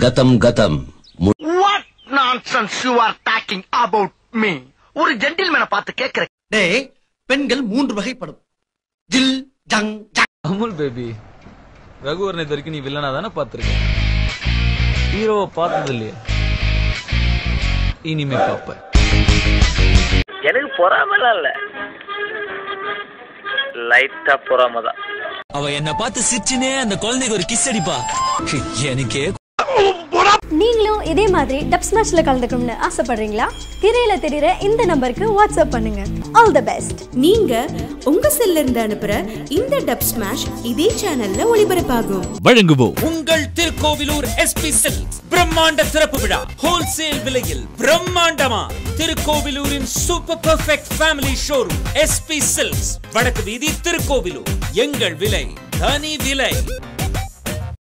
கதம் கதம். What nonsense you are talking about me? ஒரு ஜென்டில்மேனை பார்த்து கேக்குறேன். டேய், பெண்கள் 3 வகைப்படும். ஜில் ஜங் ஜங். அமுல் பேபி, ரகுவரனை வரைக்கும் நீ வில்லனா தானே பார்த்திருக்க, ஹீரோவை பார்த்தது இல்லையா? இனிமே பாப்ப. எனக்கு பொறாமலாம் இல்ல, லைட்டா பொறாமதான். அவ என்ன பார்த்து சிரிச்சுனே அந்த குழந்தைக்கு ஒரு கிஸ் அடிப்பா. எனக்கே. நீங்களும் இதே மாதிரி டப் ஸ்மாஷ்ல கலந்துக்கணும்னு ஆசைப்படுறீங்களா? திரையில தெரியுற இந்த நம்பருக்கு வாட்ஸ்அப் பண்ணுங்க. All the best. நீங்க உங்க செல்ல இருந்து அனுப்புற இந்த டப் ஸ்மாஷ் இதே சேனல்ல ஒளிபரப்பாகும். வழங்குவோம் உங்கள் திருக்கோவிலூர் எஸ்பி சில்க்ஸ் பிரம்மாண்ட திறப்பு விழா. ஹோல்சேல் விலையில் பிரம்மாண்டமா திருக்கோவிலூரின் super perfect family showroom SP silks, வடக்கு வீதி, திருக்கோவிலூர். எங்கள் விலை தனி விலை.